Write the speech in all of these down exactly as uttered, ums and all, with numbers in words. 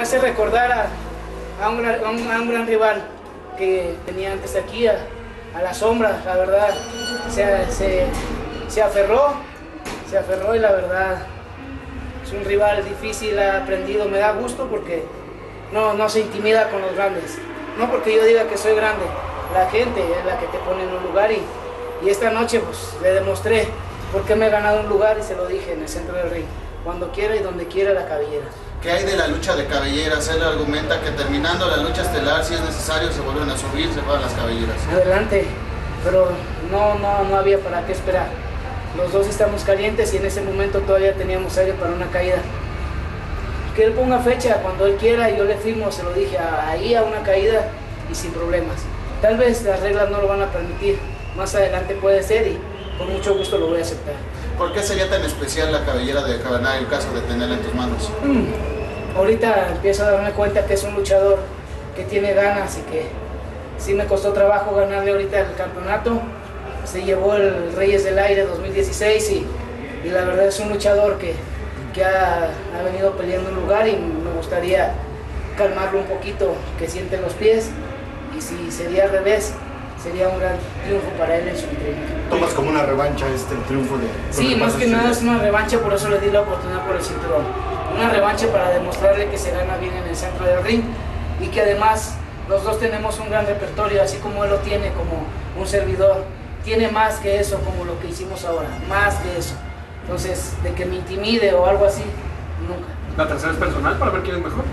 hace recordar a, a, un, a, un, a un gran rival que tenía antes aquí, a, a la sombra, la verdad. Se, se, se aferró, se aferró y la verdad es un rival difícil, ha aprendido, me da gusto porque no, no se intimida con los grandes. No porque yo diga que soy grande, la gente es la que te pone en un lugar y, y esta noche pues le demostré por qué me he ganado un lugar y se lo dije en el centro del ring, cuando quiera y donde quiera la cabellera. ¿Qué hay de la lucha de cabelleras? Él argumenta que terminando la lucha estelar, si es necesario, se vuelven a subir, se juegan las cabelleras. Adelante, pero no, no, no había para qué esperar. Los dos estamos calientes y en ese momento todavía teníamos aire para una caída. Que él ponga fecha cuando él quiera y yo le firmo, se lo dije, ahí a una caída y sin problemas. Tal vez las reglas no lo van a permitir, más adelante puede ser y con mucho gusto lo voy a aceptar. ¿Por qué sería tan especial la cabellera de Cabanagh en caso de tenerla en tus manos? Mm, ahorita empiezo a darme cuenta que es un luchador que tiene ganas y que sí me costó trabajo ganarle ahorita el campeonato. Se llevó el Reyes del Aire dos mil dieciséis y, y la verdad es un luchador que, que ha, ha venido peleando un lugar y me gustaría calmarlo un poquito, que siente los pies y si sería al revés, sería un gran triunfo para él en su entreno. ¿Tomas como una revancha este triunfo de...? Sí, más que nada es una revancha, por eso le di la oportunidad por el cinturón. Una revancha para demostrarle que se gana bien en el centro del ring y que además los dos tenemos un gran repertorio, así como él lo tiene como un servidor. Tiene más que eso, como lo que hicimos ahora, más que eso. Entonces, de que me intimide o algo así, nunca. ¿La tercera es personal para ver quién es mejor?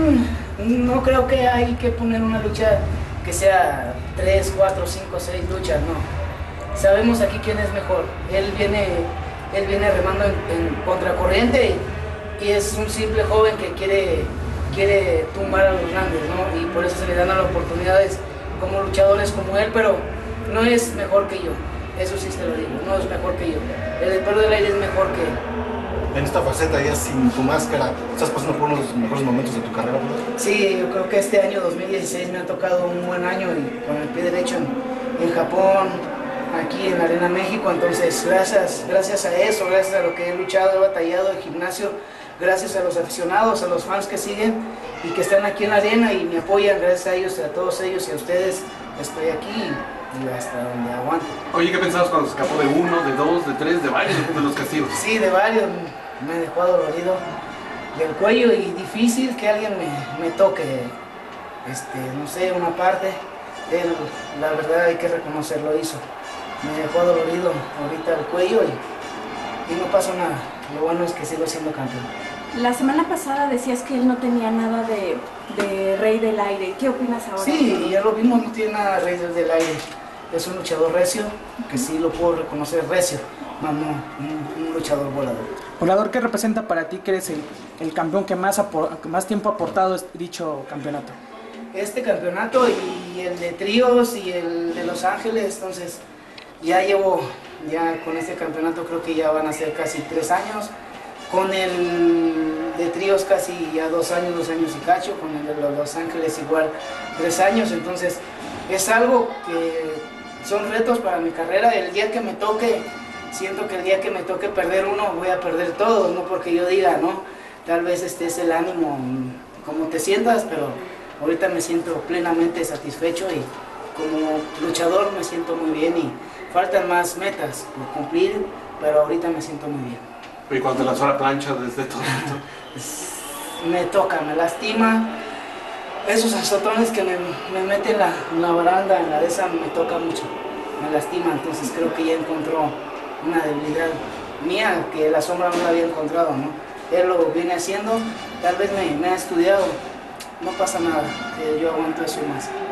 Mm, no creo que hay que poner una lucha que sea tres, cuatro, cinco, seis luchas, no. Sabemos aquí quién es mejor. Él viene, él viene remando en, en contracorriente y, y es un simple joven que quiere, quiere tumbar a los grandes, ¿no? Y por eso se le dan las oportunidades como luchadores como él, pero no es mejor que yo. Eso sí te lo digo, no es mejor que yo. El Perro del Aire es mejor que él. En esta faceta ya sin tu máscara, ¿estás pasando por uno de los mejores momentos de tu carrera? Sí, yo creo que este año dos mil dieciséis me ha tocado un buen año y con el pie derecho en, en Japón, aquí en la Arena México, entonces gracias, gracias a eso, gracias a lo que he luchado, he batallado en gimnasio, gracias a los aficionados, a los fans que siguen y que están aquí en la arena y me apoyan, gracias a ellos, a todos ellos y a ustedes, estoy aquí y hasta donde aguante. Oye, ¿qué pensabas cuando se escapó de uno, de dos, de tres, de varios de los castigos? Sí, de varios, me dejó dolorido del cuello y difícil que alguien me, me toque, este, no sé, una parte. Él, la verdad hay que reconocerlo, hizo. Me dejó dolorido ahorita el cuello y, y no pasó nada. Lo bueno es que sigo siendo campeón. La semana pasada decías que él no tenía nada de, de Rey del Aire. ¿Qué opinas ahora? Sí, ya lo vimos, no tiene nada de Rey del Aire. Es un luchador recio, que sí lo puedo reconocer recio, no, no, un, un luchador volador. Volador, ¿qué representa para ti que eres el, el campeón que más, que más tiempo ha aportado dicho campeonato? Este campeonato y el de tríos y el de Los Ángeles, entonces ya llevo, ya con este campeonato creo que ya van a ser casi tres años. Con el de tríos casi ya dos años, dos años y cacho, con el de Los Ángeles igual tres años, entonces es algo que son retos para mi carrera. El día que me toque, siento que el día que me toque perder uno, voy a perder todo, no porque yo diga, ¿no? Tal vez este es el ánimo, como te sientas, pero ahorita me siento plenamente satisfecho y como luchador me siento muy bien y faltan más metas por cumplir, pero ahorita me siento muy bien. ¿Y cuando te lanzó la plancha desde todo esto? Me toca, me lastima. Esos azotones que me, me meten en la, en la baranda, en la de esa, me toca mucho, me lastima, entonces creo que ya encontró una debilidad mía que la sombra no la había encontrado, ¿no? Él lo viene haciendo, tal vez me, me ha estudiado, no pasa nada, eh, yo aguanto eso más.